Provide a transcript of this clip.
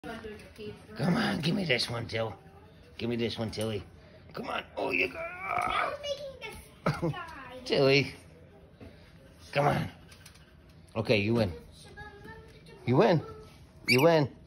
Come on, give me this one, Till. Give me this one, Tilly. Come on. Oh, you got. I was making this guy. Tilly. Come on. Okay, you win. You win. You win.